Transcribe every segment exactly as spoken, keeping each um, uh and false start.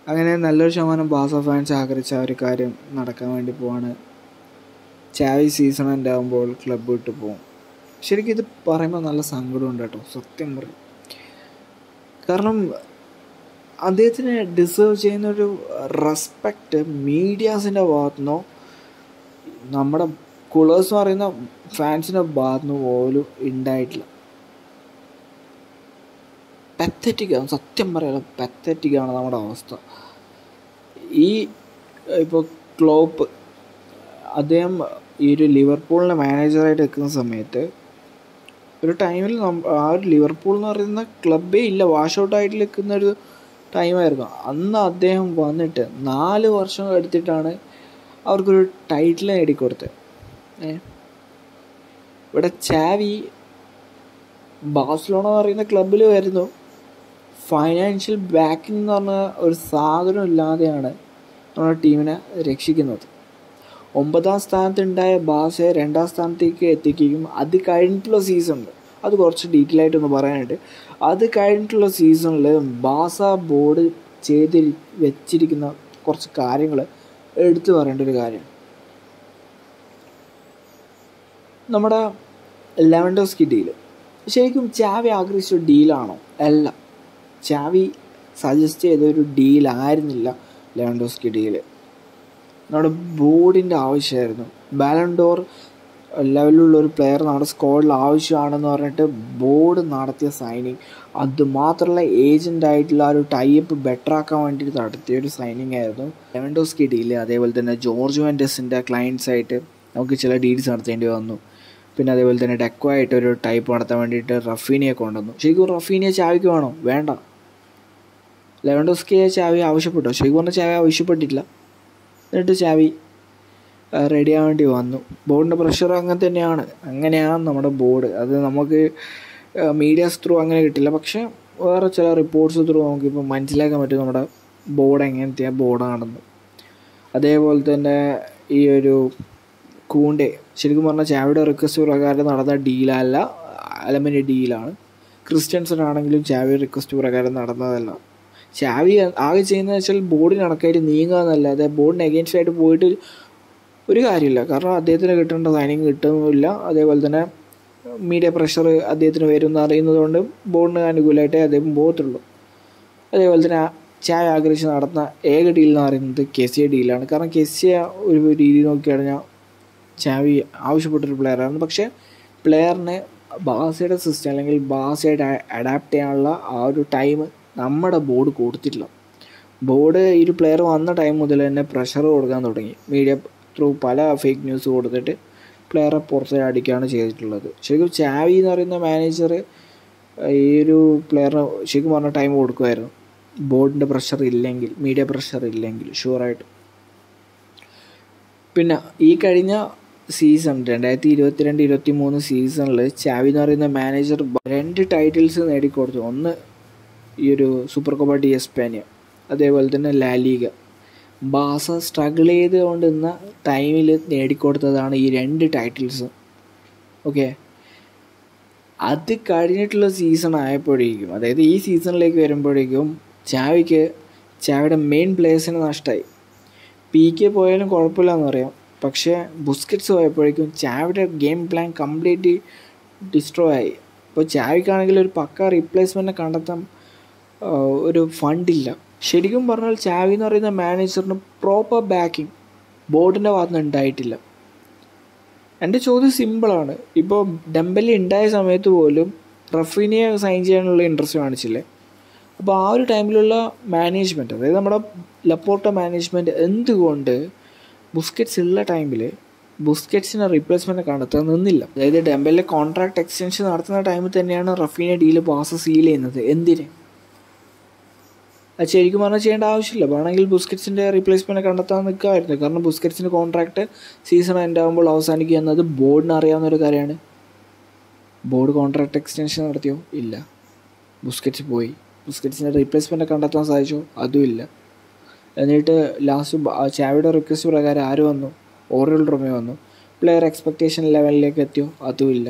അങ്ങനെ നല്ലൊരു ശതമാനം ബാസ ഫാൻസ് ആഗ്രഹിച്ച ആ ഒരു കാര്യം നടക്കാൻ വേണ്ടി പോവാണ്. ചാവി സീസൺ എൻ്റെ ആകുമ്പോൾ ക്ലബ്ബ് വിട്ട് പോകും. ശരിക്കും ഇത് പറയുമ്പോൾ നല്ല സങ്കടമുണ്ട് കേട്ടോ, സത്യം പറയും. കാരണം അദ്ദേഹത്തിന് ഡിസേർവ് ചെയ്യുന്നൊരു റെസ്പെക്റ്റ് മീഡിയാസിൻ്റെ ഭാഗത്തുനിന്നോ നമ്മുടെ കുളേഴ്സ് എന്ന് പറയുന്ന ഫാൻസിൻ്റെ ഭാഗത്തുനിന്ന് പോലും ഉണ്ടായിട്ടില്ല. പത്തറ്റിക്കാണ്, സത്യം പറയാലോ, പത്തറ്റിക്കാണ് നമ്മുടെ അവസ്ഥ. ഈ ഇപ്പോൾ ക്ലോപ്പ് അദ്ദേഹം ഈ ഒരു ലിവർപൂളിൻ്റെ മാനേജറായിട്ട് നിൽക്കുന്ന സമയത്ത് ഒരു ടൈമിൽ ആ ഒരു ലിവർപൂൾ എന്ന് പറയുന്ന ക്ലബ്ബേ ഇല്ല, വാഷ് ഔട്ടായിട്ട് നിൽക്കുന്ന ഒരു ടൈമായിരുന്നു. അന്ന് അദ്ദേഹം വന്നിട്ട് നാല് വർഷം എടുത്തിട്ടാണ് അവർക്കൊരു ടൈറ്റിൽ നേടിക്കൊടുത്തത്. ഇവിടെ ചാവി ബാഴ്സലോണ എന്ന് പറയുന്ന ക്ലബ്ബിൽ വരുന്നു, ഫൈനാൻഷ്യൽ ബാക്കിംഗ് എന്ന് പറഞ്ഞ ഒരു സാധനം ഇല്ലാതെയാണ് നമ്മുടെ ടീമിനെ രക്ഷിക്കുന്നത്. ഒമ്പതാം സ്ഥാനത്തുണ്ടായ ബാസയെ രണ്ടാം സ്ഥാനത്തേക്ക് എത്തിക്കുകയും അത് കഴിഞ്ഞിട്ടുള്ള സീസണിൽ, അത് കുറച്ച് ഡീറ്റെയിൽ ആയിട്ടൊന്ന് പറയാനുണ്ട്, അത് കഴിഞ്ഞിട്ടുള്ള സീസണിൽ ബാസ ബോർഡ് ചെയ്ത് വെച്ചിരിക്കുന്ന കുറച്ച് കാര്യങ്ങൾ എടുത്തു പറയേണ്ട ഒരു കാര്യമാണ്. നമ്മുടെ ലെവൻഡോസ്കി ഡീല് ശരിക്കും ചാവി ആഗ്രഹിച്ച ഡീലാണോ? അല്ല, ചാവി സജസ്റ്റ് ചെയ്തൊരു ഡീലായിരുന്നില്ല ലെവൻഡോസ്കി ഡീല്. നമ്മുടെ ബോർഡിൻ്റെ ആവശ്യമായിരുന്നു. ബാലൻഡോർ ലെവലിലുള്ള ഒരു പ്ലെയർ നമ്മുടെ സ്ക്വാഡിൽ ആവശ്യമാണെന്ന് പറഞ്ഞിട്ട് ബോർഡ് നടത്തിയ സൈനിങ്, അതുമാത്രമല്ല ഏജൻ്റായിട്ടുള്ള ആ ഒരു ടൈപ്പ് ബെറ്റർ ആക്കാൻ വേണ്ടിയിട്ട് നടത്തിയ ഒരു സൈനിങ് ആയിരുന്നു ലെവൻഡോസ്കി ഡീല്. അതേപോലെ തന്നെ ജോർജ് വെൻഡസിൻ്റെ ക്ലയൻസായിട്ട് നമുക്ക് ചില ഡീൽസ് നടത്തേണ്ടി വന്നു. പിന്നെ അതേപോലെ തന്നെ ഡെക്കോ ആയിട്ട് ഒരു ടൈപ്പ് നടത്താൻ വേണ്ടിയിട്ട് റഫീനിയെ കൊണ്ടുവന്നു. ശരിക്കും റഫീനിയെ ചാവിക്ക് വേണോ? വേണ്ട. ലെവൻഡോസ്കിയെ ചാവി ആവശ്യപ്പെട്ടോ? ശരിക്കും പറഞ്ഞാൽ ചാവി ആവശ്യപ്പെട്ടിട്ടില്ല. എന്നിട്ട് ചാവി റെഡി ആവാൻ വേണ്ടി വന്നു. ബോർഡിൻ്റെ പ്രഷർ അങ്ങനെ തന്നെയാണ്, അങ്ങനെയാണ് നമ്മുടെ ബോർഡ്. അത് നമുക്ക് മീഡിയാസ് ത്രൂ അങ്ങനെ കിട്ടില്ല, പക്ഷേ വേറെ ചില റിപ്പോർട്ട്സ് ത്രൂ നമുക്കിപ്പോൾ മനസ്സിലാക്കാൻ പറ്റും നമ്മുടെ ബോർഡ് എങ്ങനത്തെ ബോർഡാണെന്ന്. അതേപോലെ തന്നെ ഈ ഒരു കൂണ്ടെ ശരിക്കും പറഞ്ഞാൽ ചാവിയുടെ റിക്വസ്റ്റ് പ്രകാരം നടന്ന ഡീലല്ല, അലമിൻ്റെ ഡീലാണ്. ക്രിസ്ത്യൻസൺ ആണെങ്കിലും ചാവിയുടെ റിക്വസ്റ്റ് പ്രകാരം നടന്നതല്ല. ചാവി ആകെ ചെയ്യുന്നത് വെച്ചാൽ ബോർഡിന് കണക്കായിട്ട് നീങ്ങുക എന്നല്ലാതെ ബോർഡിന് അഗെയിൻസ്റ്റ് ആയിട്ട് പോയിട്ട് ഒരു കാര്യമില്ല. കാരണം അദ്ദേഹത്തിന് കിട്ടേണ്ട സൈനിങ് കിട്ടുന്നില്ല. അതേപോലെ തന്നെ മീഡിയ പ്രഷർ അദ്ദേഹത്തിന് വരുമെന്ന് അറിയുന്നത് കൊണ്ട് ബോർഡിന് അനുകൂലമായിട്ടേ അദ്ദേഹം പോകത്തുള്ളൂ. അതേപോലെ തന്നെ ചാവി ആഗ്രഹിച്ച് നടന്ന ഏക ഡീൽ എന്ന് പറയുന്നത് കെസിയ ഡീലാണ്. കാരണം കെസിയ ഒരു രീതി നോക്കിക്കഴിഞ്ഞാൽ ചാവി ആവശ്യപ്പെട്ടൊരു പ്ലെയറാണ്. പക്ഷേ പ്ലെയറിനെ ബാസയുടെ സിസ്റ്റം അല്ലെങ്കിൽ ബാസയായിട്ട് അഡാപ്റ്റ് ചെയ്യാനുള്ള ആ ഒരു ടൈം നമ്മുടെ ബോർഡ് കൊടുത്തിട്ടില്ല. ബോർഡ് ഈ ഒരു പ്ലെയർ വന്ന ടൈം മുതൽ തന്നെ പ്രഷർ കൊടുക്കാൻ തുടങ്ങി. മീഡിയ ത്രൂ പല ഫേക്ക് ന്യൂസ് കൊടുത്തിട്ട് പ്ലെയറെ പുറത്ത് അടിക്കുകയാണ് ചെയ്തിട്ടുള്ളത്. ശരിക്കും ചാവി എന്ന് പറയുന്ന മാനേജർ ഈ ഒരു പ്ലെയറിന് ശരിക്കും പറഞ്ഞ ടൈം കൊടുക്കുമായിരുന്നു, ബോർഡിൻ്റെ പ്രഷർ ഇല്ലെങ്കിൽ, മീഡിയ പ്രഷർ ഇല്ലെങ്കിൽ ഷുവറായിട്ട്. പിന്നെ ഈ കഴിഞ്ഞ സീസൺ രണ്ടായിരത്തി ഇരുപത്തിരണ്ട് ഇരുപത്തി മൂന്ന് സീസണിൽ ചാവി എന്ന് പറയുന്ന മാനേജർ രണ്ട് ടൈറ്റിൽസ് നേടിക്കൊടുത്തു. ഒന്ന് ഈ ഒരു സൂപ്പർ കോപ്പ ഡി എസ്പാനിയ, അതേപോലെ തന്നെ ലാ ലീഗ. ബാസ സ്ട്രഗിൾ ചെയ്തുകൊണ്ടിരുന്ന ടൈമിൽ നേടിക്കൊടുത്തതാണ് ഈ രണ്ട് ടൈറ്റിൽസ്. ഓക്കെ, അത് കഴിഞ്ഞിട്ടുള്ള സീസൺ ആയപ്പോഴേക്കും, അതായത് ഈ സീസണിലേക്ക് വരുമ്പോഴേക്കും ചാവിക്ക് ചാവിയുടെ മെയിൻ പ്ലേയേഴ്സിന് നഷ്ടമായി. പി കെ പോയാലും കുഴപ്പമില്ലെന്ന് പറയാം, പക്ഷേ ബുസ്കറ്റ്സ് പോയപ്പോഴേക്കും ചാവിയുടെ ഗെയിം പ്ലാൻ കംപ്ലീറ്റ്ലി ഡിസ്ട്രോ ആയി. ഇപ്പോൾ ചാവിക്കാണെങ്കിൽ ഒരു പക്ക റീപ്ലേസ്മെൻറ്റിനെ കണ്ടെത്താൻ ഒരു ഫണ്ടില്ല. ശരിക്കും പറഞ്ഞാൽ ചാവി എന്ന് പറയുന്ന മാനേജറിന് പ്രോപ്പർ ബാക്കിംഗ് ബോർഡിൻ്റെ ഭാഗത്തുനിന്ന് ഉണ്ടായിട്ടില്ല. എൻ്റെ ചോദ്യം സിമ്പിളാണ്. ഇപ്പോൾ ഡെമ്പലി ഉണ്ടായ സമയത്ത് പോലും റഫീനിയെ സൈൻ ചെയ്യാനുള്ള ഇൻട്രസ്റ്റ് കാണിച്ചില്ലേ? അപ്പോൾ ആ ഒരു ടൈമിലുള്ള മാനേജ്മെൻറ്റ്, അതായത് നമ്മുടെ ലപ്പോർട്ട മാനേജ്മെൻറ്റ് എന്തുകൊണ്ട് ബുസ്കറ്റ്സ് ഉള്ള ടൈമിൽ ബുസ്കറ്റ്സിന് റീപ്ലേസ്മെൻറ്റ് കണ്ടെത്താൻ നിന്നില്ല? അതായത് ഡെമ്പലിലെ കോൺട്രാക്ട് എക്സ്റ്റൻഷൻ നടത്തുന്ന ടൈമിൽ തന്നെയാണ് റഫീനിയ ഡീല് ബാസ സീൽ ചെയ്യുന്നത്. എന്തിന്? അത് ശരിക്കും പറഞ്ഞാൽ ചെയ്യേണ്ട ആവശ്യമില്ല. വേണമെങ്കിൽ ബുസ്കറ്റ്സിൻ്റെ റീപ്ലേസ്മെൻറ്റ് കണ്ടെത്താൻ നിൽക്കുമായിരുന്നു. കാരണം ബുസ്കറ്റ്സിൻ്റെ കോൺട്രാക്ട് സീസൺ എൻഡ് ആകുമ്പോൾ അവസാനിക്കുക എന്നത് ബോർഡിന് അറിയാവുന്നൊരു കാര്യമാണ്. ബോർഡ് കോൺട്രാക്ട് എക്സ്റ്റൻഷൻ നടത്തിയോ? ഇല്ല. ബുസ്കറ്റ്സ് പോയി. ബുസ്കറ്റ്സിൻ്റെ റീപ്ലേസ്മെൻറ്റ് കണ്ടെത്താൻ സാധിച്ചോ? അതുമില്ല. എന്നിട്ട് ലാസ്റ്റ് ചാവിയുടെ റിക്വസ്റ്റ് പ്രകാരം ആര് വന്നു? ഓറിയൽ റൊമേ വന്നു. പ്ലെയർ എക്സ്പെക്റ്റേഷൻ ലെവലിലേക്ക് എത്തിയോ? അതുമില്ല.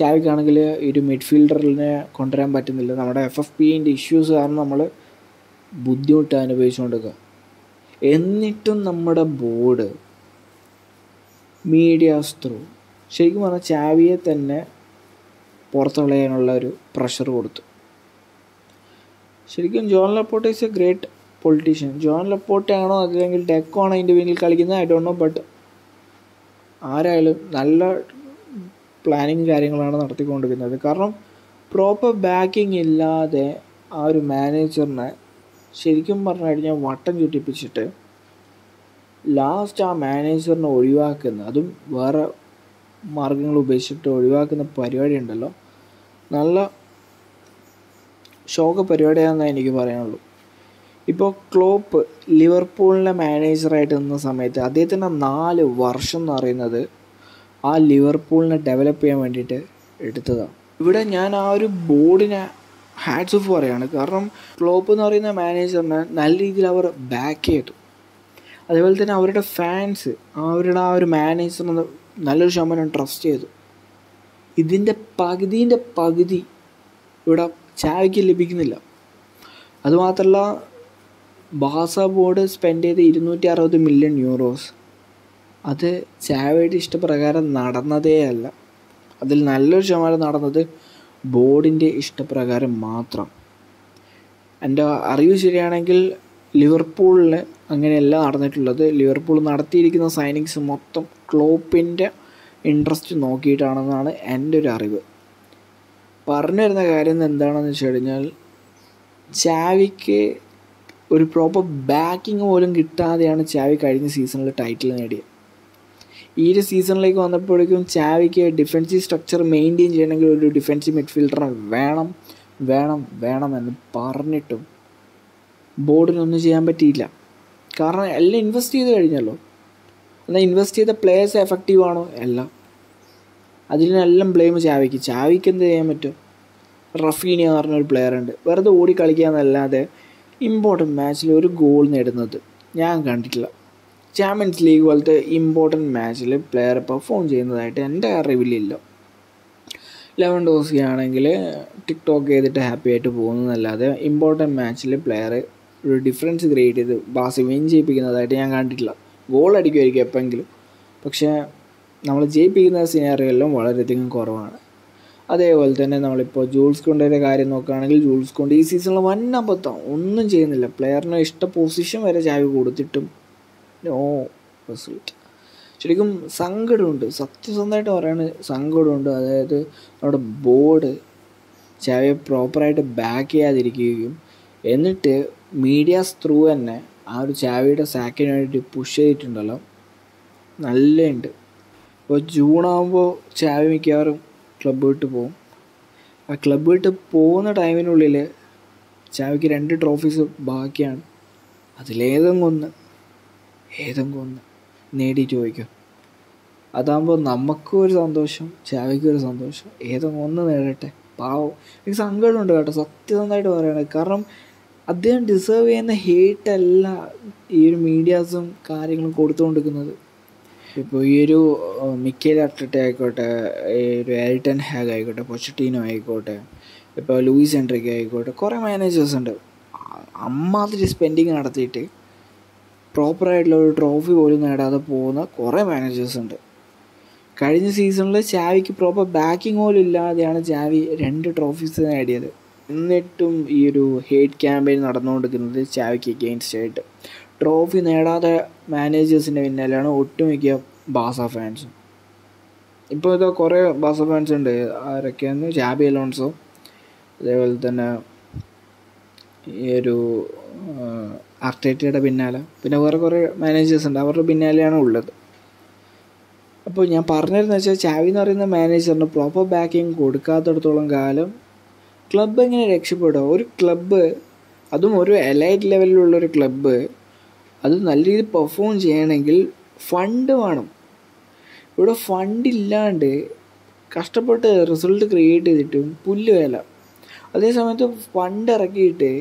ചാവിക്കാണെങ്കിൽ ഒരു മിഡ്ഫീൽഡറിനെ കൊണ്ടുവരാൻ പറ്റുന്നില്ല. നമ്മുടെ എഫ് എഫ് പിൻ്റെ ഇഷ്യൂസ് കാരണം നമ്മൾ ബുദ്ധിമുട്ട് അനുഭവിച്ചുകൊണ്ടിരിക്കുക. എന്നിട്ടും നമ്മുടെ ബോർഡ് മീഡിയാസ് ത്രൂ ശരിക്കും പറഞ്ഞാൽ ചാവിയെ തന്നെ പുറത്തുകളയാനുള്ള ഒരു പ്രഷർ കൊടുത്തു. ശരിക്കും Joan Laporta is a great politician. Joan Laporta ആണോ അല്ലെങ്കിൽ ഡെക്കോ ആണോ അതിൻ്റെ പിന്നിൽ കളിക്കുന്നത് ഐ ഡോണ്ട് നോ. ബട്ട് ആരായാലും നല്ല പ്ലാനിങ് കാര്യങ്ങളാണ് നടത്തിക്കൊണ്ടിരിക്കുന്നത്. കാരണം പ്രോപ്പർ ബാക്കിംഗ് ഇല്ലാതെ ആ ഒരു മാനേജറിനെ ശരിക്കും പറഞ്ഞു കഴിഞ്ഞാൽ വട്ടം ചുറ്റിപ്പിച്ചിട്ട് ലാസ്റ്റ് ആ മാനേജറിനെ ഒഴിവാക്കുന്ന, അതും വേറെ മാർഗങ്ങൾ ഉപേക്ഷിച്ചിട്ട് ഒഴിവാക്കുന്ന പരിപാടി ഉണ്ടല്ലോ, നല്ല ശോക പരിപാടിയാണെന്നേ എനിക്ക് പറയാനുള്ളൂ. ഇപ്പോൾ ക്ലോപ്പ് ലിവർപൂളിൻ്റെ മാനേജറായിട്ട് നിന്ന സമയത്ത് അദ്ദേഹത്തിൻ്റെ നാല് വർഷം എന്ന് പറയുന്നത് ആ ലിവർപൂളിനെ ഡെവലപ്പ് ചെയ്യാൻ വേണ്ടിയിട്ട് എടുത്തതാണ്. ഇവിടെ ഞാൻ ആ ഒരു ബോർഡിനെ ഹാറ്റ്സ് ഓഫ് പറയുകയാണ്. കാരണം ക്ലോപ്പ് എന്ന് പറയുന്ന മാനേജറിനെ നല്ല രീതിയിൽ അവർ ബാക്ക് ചെയ്തു. അതേപോലെ തന്നെ അവരുടെ ഫാൻസ് അവരുടെ ആ ഒരു മാനേജറിനെ നല്ലൊരു ശതമാനം ട്രസ്റ്റ് ചെയ്തു. ഇതിൻ്റെ പകുതിൻ്റെ പകുതി ഇവിടെ ചാവിക്ക് ലഭിക്കുന്നില്ല. അതുമാത്രമല്ല ബാസ ബോർഡ് സ്പെൻഡ് ചെയ്ത് ഇരുന്നൂറ്റി അറുപത് മില്യൺ യൂറോസ് അത് ചാവിയുടെ ഇഷ്ടപ്രകാരം നടന്നതേ അല്ല. അതിൽ നല്ലൊരു ശതമാനം നടന്നത് ബോർഡിൻ്റെ ഇഷ്ടപ്രകാരം മാത്രം. എൻ്റെ അറിവ് ശരിയാണെങ്കിൽ ലിവർപൂളിന് അങ്ങനെയല്ല നടന്നിട്ടുള്ളത്. ലിവർപൂൾ നടത്തിയിരിക്കുന്ന സൈനിങ്സ് മൊത്തം ക്ലോപ്പിൻ്റെ ഇൻട്രസ്റ്റ് നോക്കിയിട്ടാണെന്നാണ് എൻ്റെ ഒരു അറിവ്. പറഞ്ഞു വരുന്ന കാര്യം എന്താണെന്ന് വെച്ച് കഴിഞ്ഞാൽ ചാവിക്ക് ഒരു പ്രോപ്പർ ബാക്കിങ് പോലും കിട്ടാതെയാണ് ചാവി കഴിഞ്ഞ സീസണിൽ ടൈറ്റിൽ നേടിയത്. ഈ ഒരു സീസണിലേക്ക് വന്നപ്പോഴേക്കും ചാവിക്ക് ഡിഫെൻസീവ് സ്ട്രക്ചർ മെയിൻറ്റെയിൻ ചെയ്യണമെങ്കിൽ ഒരു ഡിഫെൻസീവ് മിഡ്ഫീൽഡറെ വേണം വേണം വേണമെന്ന് പറഞ്ഞിട്ടും ബോർഡിനൊന്നും ചെയ്യാൻ പറ്റിയില്ല. കാരണം എല്ലാം ഇൻവെസ്റ്റ് ചെയ്ത് കഴിഞ്ഞല്ലോ. എന്നാൽ ഇൻവെസ്റ്റ് ചെയ്ത പ്ലേയേഴ്സ് എഫക്റ്റീവ് ആണോ? എല്ലാം. അതിനെല്ലാം ബ്ലെയിം ചാവിക്ക്. ചാവിക്ക് എന്ത് ചെയ്യാൻ പറ്റും? റഫീനിയ എന്ന് പറഞ്ഞൊരു പ്ലെയർ ഉണ്ട്, വെറുതെ ഓടി കളിക്കാന്നല്ലാതെ ഇമ്പോർട്ടൻറ്റ് മാച്ചിൽ ഒരു ഗോൾ നേടുന്നത് ഞാൻ കണ്ടിട്ടില്ല. ചാമ്പ്യൻസ് ലീഗ് പോലത്തെ ഇമ്പോർട്ടൻറ്റ് മാച്ചിൽ പ്ലെയർ പെർഫോം ചെയ്യുന്നതായിട്ട് എൻ്റെ അറിവിലില്ല. ലെവൻഡോസ്കി ആണെങ്കിൽ ടിക്ടോക്ക് ചെയ്തിട്ട് ഹാപ്പി ആയിട്ട് പോകുന്നതല്ലാതെ ഇമ്പോർട്ടൻറ്റ് മാച്ചിൽ പ്ലെയർ ഒരു ഡിഫറൻസ് ക്രിയേറ്റ് ചെയ്ത് ബാസി വിൻ ചെയ്യിപ്പിക്കുന്നതായിട്ട് ഞാൻ കണ്ടിട്ടില്ല. ഗോൾ അടിക്കുമായിരിക്കും എപ്പോഴെങ്കിലും, പക്ഷേ നമ്മൾ ജയിപ്പിക്കുന്ന സിനാറിയെല്ലാം വളരെയധികം കുറവാണ്. അതേപോലെ തന്നെ നമ്മളിപ്പോൾ ജൂൾസ് കൊണ്ടിൻ്റെ കാര്യം നോക്കുകയാണെങ്കിൽ ജൂൾസ് കൊണ്ട് ഈ സീസണിൽ വൻ അബദ്ധം, ഒന്നും ചെയ്യുന്നില്ല. പ്ലെയറിന് ഇഷ്ട പൊസിഷൻ വരെ ചാവി കൊടുത്തിട്ടും നോ റിസൾട്ട്. ശരിക്കും സങ്കടമുണ്ട്, സത്യസന്ധമായിട്ട് പറയാണ്, സങ്കടമുണ്ട്. അതായത് നമ്മുടെ ബോർഡ് ചാവിയെ പ്രോപ്പറായിട്ട് ബാക്ക് ചെയ്യാതിരിക്കുകയും എന്നിട്ട് മീഡിയാസ് ത്രൂ തന്നെ ആ ഒരു ചാവിയുടെ സാക്കിന് വേണ്ടിയിട്ട് പുഷ് ചെയ്തിട്ടുണ്ടല്ലോ, നല്ലുണ്ട്. ഇപ്പോൾ ജൂണാകുമ്പോൾ ചാവി മിക്കവാറും ക്ലബ്ബ് വിട്ട് പോകും. ആ ക്ലബ്ബ് വിട്ട് പോകുന്ന ടൈമിനുള്ളിൽ ചാവിക്ക് രണ്ട് ട്രോഫീസ് ബാക്കിയാണ്. അതിലേതെങ്കിലും ഒന്ന് ഏതെങ്കിലും ഒന്ന് നേടിയിട്ട് പോയിക്കോ. അതാകുമ്പോൾ നമുക്കും ഒരു സന്തോഷം, ചാവിക്കും ഒരു സന്തോഷം. ഏതെങ്കിലും ഒന്ന് നേടട്ടെ. പാവം, എനിക്ക് സങ്കടമുണ്ട് കേട്ടോ, സത്യസന്ധമായിട്ട് പറയുകയാണ്. കാരണം അദ്ദേഹം ഡിസേർവ് ചെയ്യുന്ന ഹേറ്റല്ല ഈ ഒരു മീഡിയാസും കാര്യങ്ങളും കൊടുത്തുകൊണ്ടിരിക്കുന്നത്. ഇപ്പോൾ ഈ ഒരു മിക്കേൽ അർട്ടറ്റ ആയിക്കോട്ടെ, ഈ ഒരു എൽട്ടൺ ഹാഗ് ആയിക്കോട്ടെ, പൊച്ചറ്റീനോ ആയിക്കോട്ടെ, ഇപ്പോൾ ലൂയിസ് എൻട്രിക്ക് ആയിക്കോട്ടെ, കുറേ മാനേജേഴ്സ് ഉണ്ട് അമ്മാതിരി സ്പെൻഡിങ് നടത്തിയിട്ട് പ്രോപ്പറായിട്ടുള്ള ഒരു ട്രോഫി പോലും നേടാതെ പോകുന്ന കുറേ മാനേജേഴ്സ് ഉണ്ട്. കഴിഞ്ഞ സീസണിൽ ചാവിക്ക് പ്രോപ്പർ ബാക്കിംഗ് പോലും ഇല്ലാതെയാണ് ചാവി രണ്ട് ട്രോഫീസ് നേടിയത്. എന്നിട്ടും ഈ ഒരു ഹേറ്റ് ക്യാമ്പയിൻ നടന്നുകൊണ്ടിരിക്കുന്നത് ചാവിക്ക് എഗെയിൻസ്റ്റ് ആയിട്ട്. ട്രോഫി നേടാതെ മാനേജേഴ്സിൻ്റെ പിന്നാലെയാണ് ഒട്ടുമിക്ക ബാസ ഫാൻസും. ഇപ്പോൾ ഇതാ കുറേ ബാസ ഫാൻസ് ഉണ്ട്. ആരൊക്കെയാണ്? ജാബി അലോൺസോ, അതേപോലെ തന്നെ ഈ ഒരു ആർട്ടേറ്റയുടെ പിന്നാലെ, പിന്നെ വേറെ കുറേ മാനേജേഴ്സ് ഉണ്ട്, അവരുടെ പിന്നാലെയാണ് ഉള്ളത്. അപ്പോൾ ഞാൻ പറഞ്ഞിരുന്നത് വെച്ചാൽ ചാവി എന്ന് പറയുന്ന മാനേജറിന് പ്രോപ്പർ ബാക്കിങ് കൊടുക്കാത്തിടത്തോളം കാലം ക്ലബ്ബ് എങ്ങനെ രക്ഷപ്പെടുക? ഒരു ക്ലബ്ബ്, അതും ഒരു എലൈറ്റ് ലെവലിലുള്ളൊരു ക്ലബ്ബ്, അത് നല്ല രീതിയിൽ പെർഫോം ചെയ്യണമെങ്കിൽ ഫണ്ട് വേണം. ഇവിടെ ഫണ്ട് ഇല്ലാണ്ട് കഷ്ടപ്പെട്ട് റിസൾട്ട് ക്രിയേറ്റ് ചെയ്തിട്ടും പുല്ല് വില. അതേ സമയത്ത് ഫണ്ട് ഇറക്കിയിട്ട്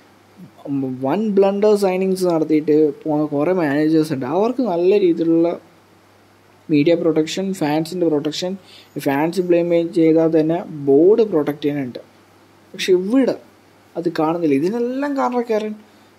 വൺ ബ്ലണ്ടർ സൈനിങ്സ് നടത്തിയിട്ട് പോകുന്ന കുറേ മാനേജേഴ്സ് ഉണ്ട്. അവർക്ക് നല്ല രീതിയിലുള്ള മീഡിയ പ്രൊട്ടക്ഷൻ, ഫാൻസിൻ്റെ പ്രൊട്ടക്ഷൻ, ഫാൻസ് ബ്ലെയിം ചെയ്താൽ തന്നെ ബോർഡ് പ്രൊട്ടക്റ്റ് ചെയ്യാനുണ്ട്. പക്ഷെ ഇവിടെ അത് കാണുന്നില്ല. ഇതിനെല്ലാം കാരണക്കാരൻ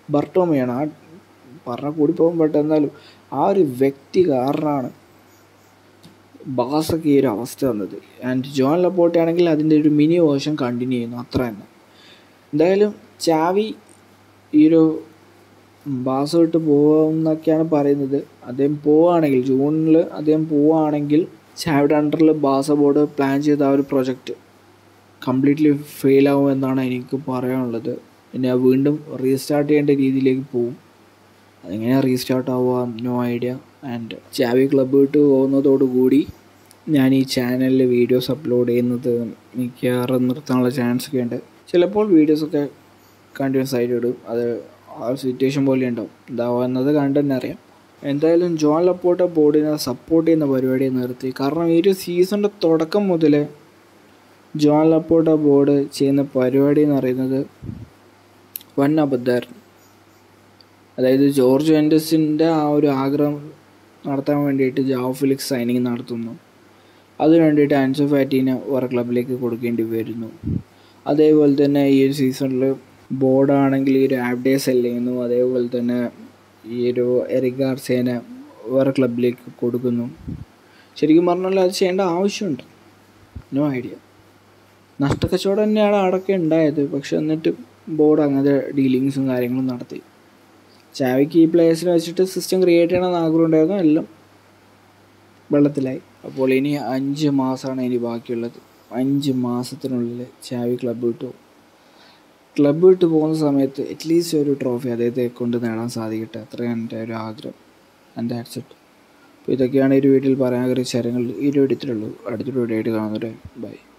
ബർട്ടോമയാണ്. ആ പറഞ്ഞ കൂടി പോകും, ബട്ട് എന്നാലും ആ ഒരു വ്യക്തി കാരണമാണ് ബാസൊക്കെ ഈ ഒരു അവസ്ഥ വന്നത്. ആൻഡ് ജോൺ ലപ്പോർട്ട ആണെങ്കിൽ അതിൻ്റെ ഒരു മിനി വേർഷൻ കണ്ടിന്യൂ ചെയ്യുന്നു, അത്ര തന്നെ. എന്തായാലും ചാവി ഈ ഒരു ബാസ വിട്ട് പോകുമെന്നൊക്കെയാണ് പറയുന്നത്. അദ്ദേഹം പോവുകയാണെങ്കിൽ ജൂണിൽ അദ്ദേഹം പോവുകയാണെങ്കിൽ ചാവിയുടെ അണ്ടറിൽ ബാസ ബോർഡ് പ്ലാൻ ചെയ്ത ആ ഒരു പ്രൊജക്റ്റ് കംപ്ലീറ്റ്ലി ഫെയിലാവും എന്നാണ് എനിക്ക് പറയാനുള്ളത്. പിന്നെ വീണ്ടും റീസ്റ്റാർട്ട് ചെയ്യേണ്ട രീതിയിലേക്ക് പോവും. അതെങ്ങനെയാണ് റീസ്റ്റാർട്ട് ആവുക, no idea. And Xavi club വിട്ട് പോകുന്നതോടുകൂടി ഞാൻ ഈ ചാനലിൽ വീഡിയോസ് അപ്ലോഡ് ചെയ്യുന്നത് മിക്കവാറും നിർത്താനുള്ള ചാൻസ് ഒക്കെ ഉണ്ട്. ചിലപ്പോൾ വീഡിയോസൊക്കെ കണ്ടിന്യൂസ് ആയിട്ട് ഇടും, അത് ആ സിറ്റുവേഷൻ പോലെ ഉണ്ടാവും. എന്താവുന്നത് കണ്ടു തന്നെ അറിയാം. എന്തായാലും ജോൺ ലപ്പോർട്ട ബോർഡിനെ സപ്പോർട്ട് ചെയ്യുന്ന പരിപാടി നിർത്തി. കാരണം ഈ ഒരു സീസണിൻ്റെ തുടക്കം മുതൽ ജോൺ ലപ്പോർട്ട ബോർഡ് ചെയ്യുന്ന പരിപാടി എന്ന് പറയുന്നത് വൻ അബദ്ധമായിരുന്നു. അതായത് ജോർജ് വെൻഡസിൻ്റെ ആ ഒരു ആഗ്രഹം നടത്താൻ വേണ്ടിയിട്ട് ജാവോ ഫിലിക്സ് സൈനിങ് നടത്തുന്നു. അതിനു വേണ്ടിയിട്ട് ആൻസോ ഫാറ്റീനെ വേറെ ക്ലബിലേക്ക് കൊടുക്കേണ്ടി വരുന്നു. അതേപോലെ തന്നെ ഈ ഒരു സീസണിൽ ബോർഡാണെങ്കിൽ ഈ ഒരു ആപ്ഡേ സെല് ചെയ്യുന്നു. അതേപോലെ തന്നെ ഈ ഒരു എറിക് ഗാർസിയനെ വേറെ ക്ലബിലേക്ക് കൊടുക്കുന്നു. ശരിക്കും പറഞ്ഞാൽ അത് ചെയ്യേണ്ട ആവശ്യമുണ്ട്, നോ ഐഡിയ. നഷ്ടക്കച്ചവടം തന്നെയാണ് അവിടെയൊക്കെ ഉണ്ടായത്. പക്ഷെ എന്നിട്ട് ബോർഡ് അങ്ങനത്തെ ഡീലിങ്സും കാര്യങ്ങളും നടത്തി. ചാവിക്ക് ഈ പ്ലേയേഴ്സിനെ വെച്ചിട്ട് സിസ്റ്റം ക്രിയേറ്റ് ചെയ്യണമെന്ന് ആഗ്രഹം ഉണ്ടായിരുന്നു, എല്ലാം വെള്ളത്തിലായി. അപ്പോൾ ഇനി അഞ്ച് മാസമാണ് ഇനി ബാക്കിയുള്ളത്. അഞ്ച് മാസത്തിനുള്ളിൽ ചാവി ക്ലബ്ബ് വിട്ടു ക്ലബ്ബ് വിട്ട് പോകുന്ന സമയത്ത് അറ്റ്ലീസ്റ്റ് ഒരു ട്രോഫി അദ്ദേഹത്തെ കൊണ്ട് നേടാൻ സാധിക്കട്ടെ, അത്രയാണ് എൻ്റെ ഒരു ആഗ്രഹം. And that's it. അപ്പോൾ ഇതൊക്കെയാണ് ഈ ഒരു വീട്ടിൽ പറയാൻ ആഗ്രഹിച്ച കാര്യങ്ങൾ. ഈ ഒരു വീഡിയോ ഇത്രയേ ഉള്ളൂ. അടുത്തൊരു വീഡിയോ ആയിട്ട് കാണുന്നവരെ ബൈ.